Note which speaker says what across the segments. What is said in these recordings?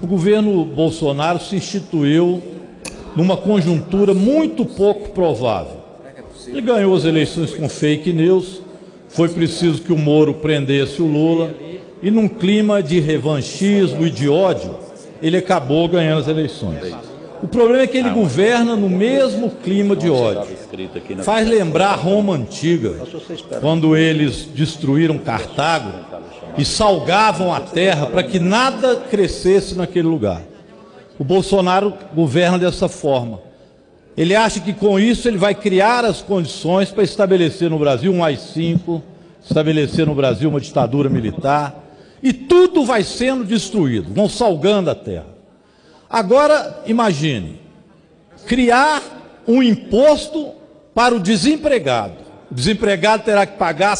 Speaker 1: O governo Bolsonaro se instituiu numa conjuntura muito pouco provável. Ele ganhou as eleições com fake news, foi preciso que o Moro prendesse o Lula, e num clima de revanchismo e de ódio, ele acabou ganhando as eleições. O problema é que ele governa no mesmo clima de ódio. Faz lembrar Roma antiga, quando eles destruíram Cartago e salgavam a terra para que nada crescesse naquele lugar. O Bolsonaro governa dessa forma. Ele acha que com isso ele vai criar as condições para estabelecer no Brasil um AI-5, estabelecer no Brasil uma ditadura militar, e tudo vai sendo destruído, vão salgando a terra. Agora, imagine, criar um imposto para o desempregado. O desempregado terá que pagar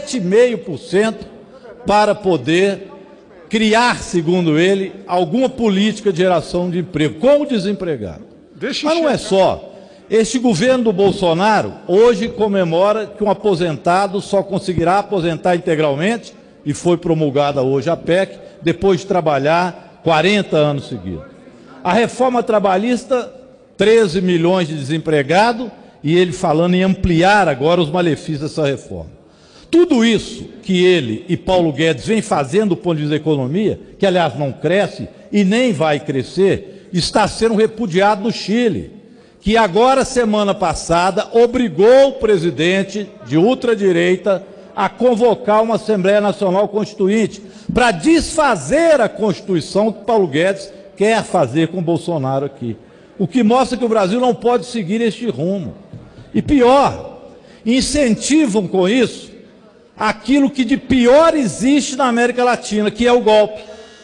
Speaker 1: 7,5% para poder criar, segundo ele, alguma política de geração de emprego com o desempregado. Mas não é só. Este governo do Bolsonaro hoje comemora que um aposentado só conseguirá aposentar integralmente, e foi promulgada hoje a PEC, depois de trabalhar 40 anos seguidos. A reforma trabalhista, 13 milhões de desempregados, e ele falando em ampliar agora os malefícios dessa reforma. Tudo isso que ele e Paulo Guedes vêm fazendo do ponto de vista da economia, que aliás não cresce e nem vai crescer, está sendo repudiado no Chile, que agora, semana passada, obrigou o presidente de ultradireita a convocar uma Assembleia Nacional Constituinte para desfazer a Constituição que Paulo Guedes quer fazer com Bolsonaro aqui. O que mostra que o Brasil não pode seguir este rumo. E pior, incentivam com isso aquilo que de pior existe na América Latina, que é o golpe.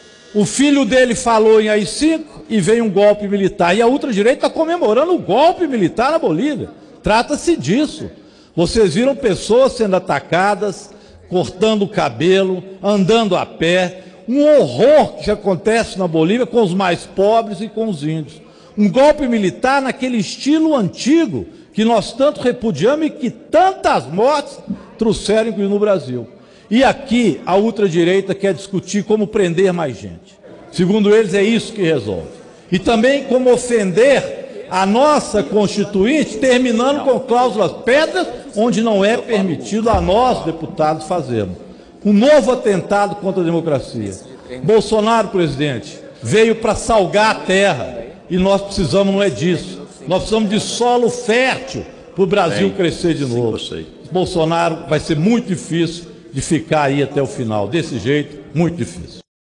Speaker 1: O filho dele falou em AI-5 e veio um golpe militar. E a ultradireita está comemorando o golpe militar na Bolívia. Trata-se disso. Vocês viram pessoas sendo atacadas, cortando o cabelo, andando a pé. Um horror que acontece na Bolívia com os mais pobres e com os índios. Um golpe militar naquele estilo antigo que nós tanto repudiamos e que tantas mortes trouxeram no Brasil. E aqui a ultradireita quer discutir como prender mais gente. Segundo eles, é isso que resolve. E também como ofender a nossa Constituinte, terminando com cláusulas pedras, onde não é permitido a nós, deputados, fazermos. Um novo atentado contra a democracia. Bolsonaro, presidente, veio para salgar a terra, e nós precisamos, não é disso. Nós precisamos de solo fértil para o Brasil crescer de novo. Bolsonaro vai ser muito difícil de ficar aí até o final. Desse jeito, muito difícil.